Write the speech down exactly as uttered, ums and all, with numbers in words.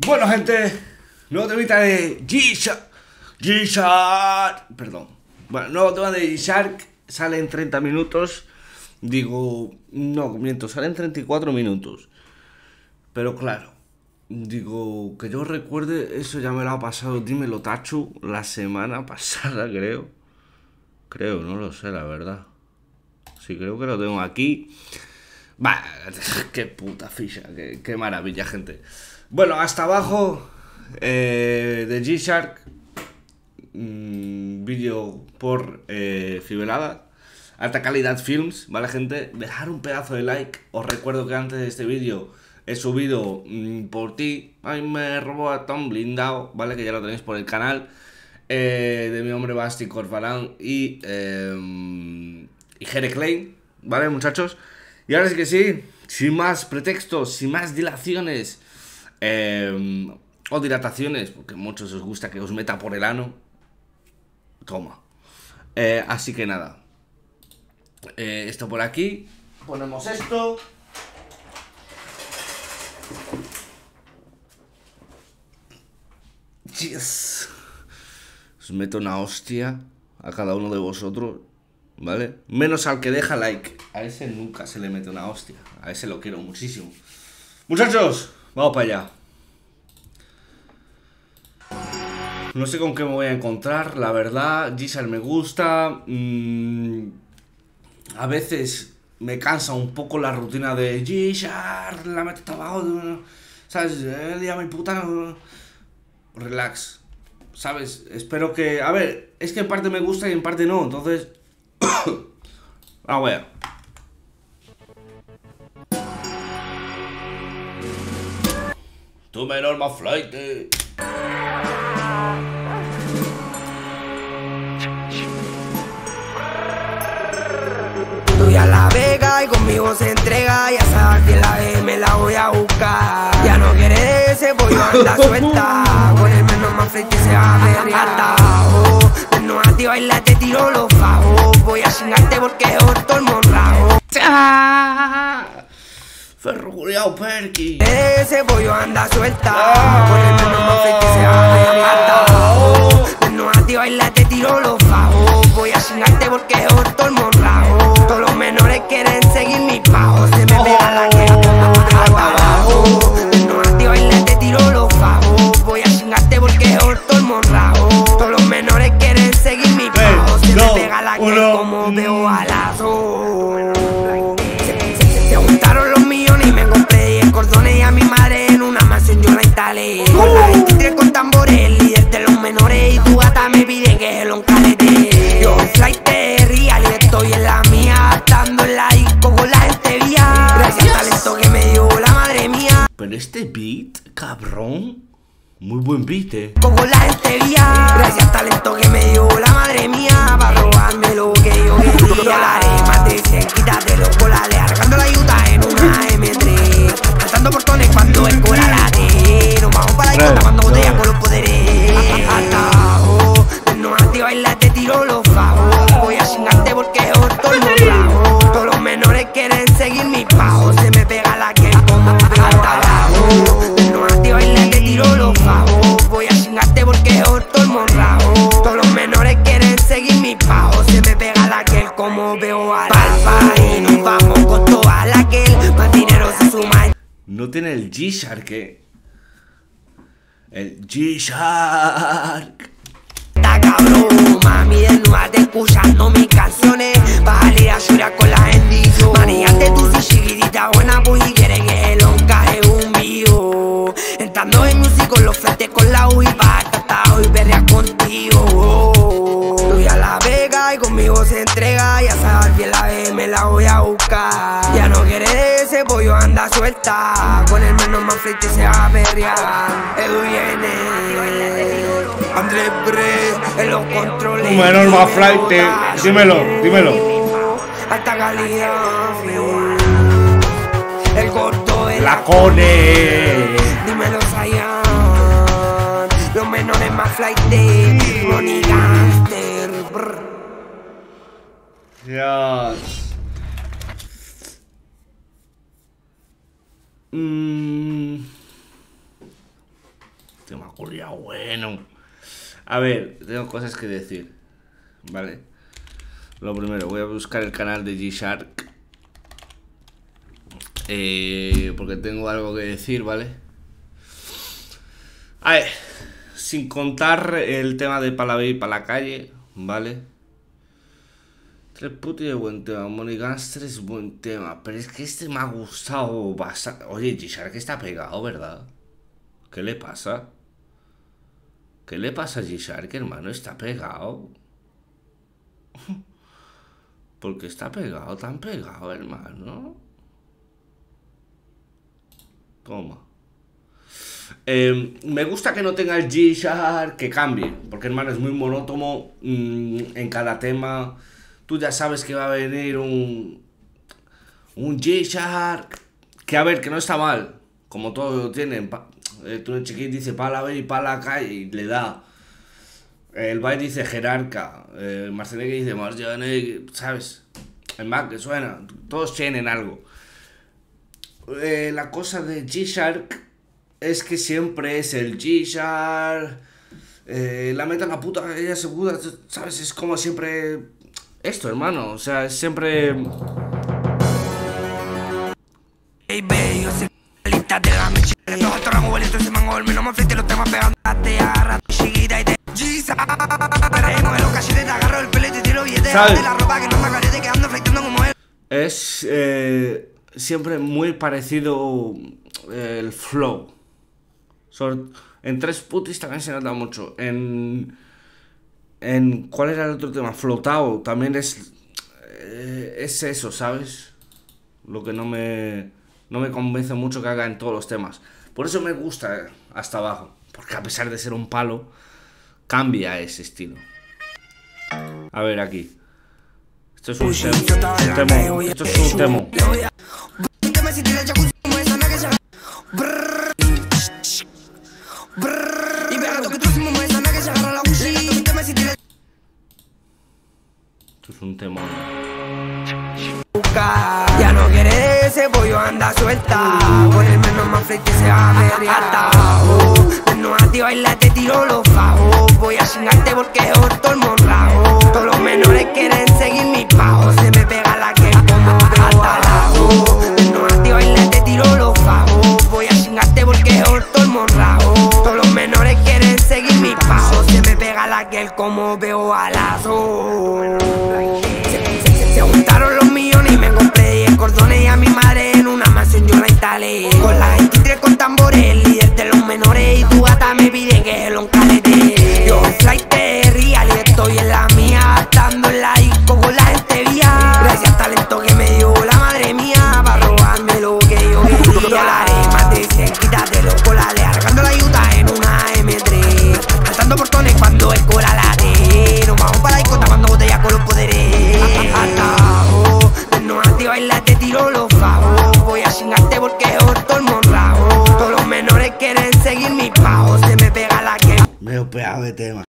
Bueno, gente, nuevo temita de G-Shark. G-Shark. Perdón. Bueno, nuevo tema de G-Shark. Sale en treinta minutos. Digo, no, miento, sale en treinta y cuatro minutos. Pero claro, digo, que yo recuerde, eso ya me lo ha pasado, dímelo, Tachu, la semana pasada, creo. Creo, no lo sé, la verdad. Sí, creo que lo tengo aquí. Bah, qué puta ficha, qué, qué maravilla, gente. Bueno, hasta abajo eh, de G-Shark, mmm, vídeo por eh, Fibrelada, alta calidad films, ¿vale, gente? Dejar un pedazo de like. Os recuerdo que antes de este vídeo he subido mmm, por ti, ay, me robó a Tom blindado, ¿vale? Que ya lo tenéis por el canal, eh, de mi hombre Basti Corvalán y, eh, y Jere Klein, ¿vale, muchachos? Y ahora sí que sí, sin más pretextos, sin más dilaciones eh, o dilataciones, porque a muchos os gusta que os meta por el ano. Toma. Eh, así que nada. Eh, esto por aquí. Ponemos esto. Yes. Os meto una hostia a cada uno de vosotros, ¿vale? Menos al que deja like. A ese nunca se le mete una hostia. A ese lo quiero muchísimo. Muchachos, vamos para allá. No sé con qué me voy a encontrar, la verdad. G-Shark me gusta. mm, A veces me cansa un poco la rutina de G-Shark, la meto abajo, ¿sabes? El día mi puta. Relax, ¿sabes? Espero que... A ver, es que en parte me gusta y en parte no, entonces... Ah, bueno. Tú menor más flight. Estoy a La Vega y conmigo se entrega. Ya sabes que la vez me la voy a buscar. Ya no quiere ese pollo, anda suelta. Con el menos más frente se va a ver atajo. No a ti baila, te tiro los fajos. Voy a chingarte porque es todo el monrajo. Ferro culiao perky. Ese pollo anda suelta. Con el menos más frente se va a ver atajo. No a ti baila, te tiro los fajos. Voy a chingarte porque es todo el monrajo. Todos los menores quieren seguir mis pajos. Se me pega la que hasta abajo. No a ti baila, te tiro los fajos. Voy a chingarte porque es todo el monrajo. Todos los menores quieren seguir mis pajos. Se me pega la que como veo balazo. Se juntaron los millones y me compré diez cordones. Y a mi madre en una mansión yo la instalé. Con la veintitrés con tambores, el líder de los menores. Y tu gata me pide que se lo encalete. Yo flight real y estoy en la mía, estando en la disco con la gente vía. Gracias al talento que me dio la madre mía. Pero este beat, cabrón, muy buen beat, eh. Con la gente vía. Gracias al talento que me dio la madre mía. Para robarme lo que yo quería. Dólares, más de cien, quítatelo, colale. Arrancando la yuta en una eme tres. Cantando portones cuando el cola late. Nos vamos para la yuta cuando botella con los poderes. Atajo, no a ti baila, te tiro los fajos. Voy a chingarte porque es todo el monrajo. Todos los menores quieren seguir mis pajos. Se me pega la que como hasta abajo. No a ti baila, te tiro los fajos. Voy a chingarte porque es todo el monrajo. Todos los menores quieren seguir mis pajos. Se me pega la que como veo a la y nos vamos con toda la que más dinero se suma. No tiene el G-Shark, eh. El G-Shark. Está cabrón, mami, desnúdate escuchando mis canciones. Bájale a llorar con la bendición. Manejate tú si chiquitita buena, pues y quiere que lo encaje un vivo. Entrando en music con los frentes con la U y pa' catado y perrea contigo. Estoy a La Vega y conmigo se entrega. Ya sabes que la vez me la voy a buscar. Ya no quiere de ese pollo, anda suelta. Con el menos más frente se va a perrear. Él viene Andrés Bre, en los controles. Un menor más flight, eh. Dímelo, dímelo. Alta calidad, el corto de La cone. Dímelo, Zayan. Los menores más flight de Ronnie Gangster. Dios. Mm. tema culiao bueno. A ver, tengo cosas que decir, ¿vale? Lo primero, voy a buscar el canal de G-Shark. Eh, porque tengo algo que decir, ¿vale? A ver, sin contar el tema de Pala B y Pala Calle, ¿vale? Tres putos de buen tema, Money Gangster es buen tema, pero es que este me ha gustado bastante. Oye, G-Shark está pegado, ¿verdad? ¿Qué le pasa? ¿Qué le pasa a G-Shark, hermano? Está pegado. Porque está pegado, tan pegado, hermano. Toma. Eh, me gusta que no tenga el G-Shark, que cambie, porque hermano es muy monótono mmm, en cada tema. Tú ya sabes que va a venir un un G-Shark, que a ver, que no está mal, como todo tienen. Eh, tú el chiquín dice Pala B y Pala Calle y le da. El Bay dice Jerarca, eh, el Marceneque dice Marciane, ¿sabes? El Mac que suena, todos tienen algo. Eh, la cosa de G-Shark es que siempre es el G-Shark, eh, la meta en la puta, ella se puta, ¿sabes? Es como siempre esto, hermano, o sea, es siempre... Hey, baby, yo sé que lista de la mecha. Todos estos ramos valientes se me han olvidado. No me afecte los temas pegando a te agarra chiquita y te G-Shark. Tengo el ocasión te agarro el pelo y te tiro billetes de la ropa que no me agarré quedando fleitando como él. Es eh, siempre muy parecido eh, el flow. Sobre, en Tres Putis también se nota mucho. En... En, ¿cuál era el otro tema? Flotao, también es eh, es eso, ¿sabes? Lo que no me no me convence mucho que haga en todos los temas. Por eso me gusta Hasta Abajo, porque a pesar de ser un palo, cambia ese estilo. A ver aquí. Esto es un temo. Esto es un temo. Esto es un temón. Ya no quiere ese pollo, anda suelta. Con el menos más fleite se va a ver atado. No a ti baila, te tiro los fajos. Voy a chingarte porque es todo el monrajo. Todos los menores quieren seguir mis pajos. Se me pega la que como veo abajo. No a ti baila, te tiro los fajos. Voy a chingarte porque es todo el monrajo. Todos los menores quieren seguir mis pajos. Se me pega la que como veo alazo. Se juntaron los millones y me compré diez cordones y a mi madre en una mansión yo la instalé. Con la veintitrés con tambores, el líder de los menores y tu gata me pide que se lo encalete. Yo en flight de real y estoy en la mía, estando en la disco con la gente vía. Gracias al talento que me dio la madre mía, para robarme lo que yo quería. La de Madrid, quítatelo con la de arrancando la yuta en una eme tres. Saltando portones cuando el cola late. Nos vamos para la disco tapando botellas con los poderes. Baila, te tiro los fajos. Voy a chingarte porque es todo el monrajo. Todos los menores quieren seguir mis pajos. Se me pega la que... Me he pegado de tema.